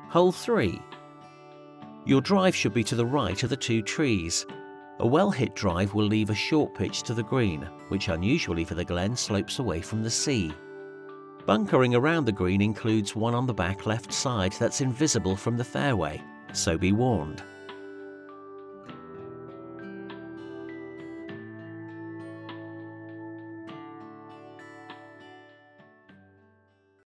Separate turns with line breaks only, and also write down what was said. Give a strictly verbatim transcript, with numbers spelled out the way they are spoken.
Hole three. Your drive should be to the right of the two trees. A well-hit drive will leave a short pitch to the green, which unusually for the Glen slopes away from the sea. Bunkering around the green includes one on the back left side that's invisible from the fairway, so be warned.